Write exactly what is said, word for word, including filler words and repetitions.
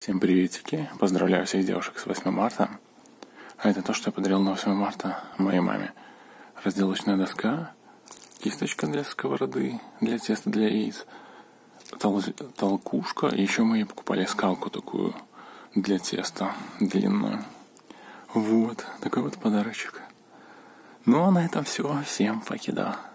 Всем приветики, поздравляю всех девушек с восьмым марта. А это то, что я подарил на восьмое марта моей маме. Разделочная доска, кисточка для сковороды, для теста для яиц, тол- толкушка, и еще мы ей покупали скалку такую для теста длинную. Вот, такой вот подарочек. Ну а на этом все, всем покеда.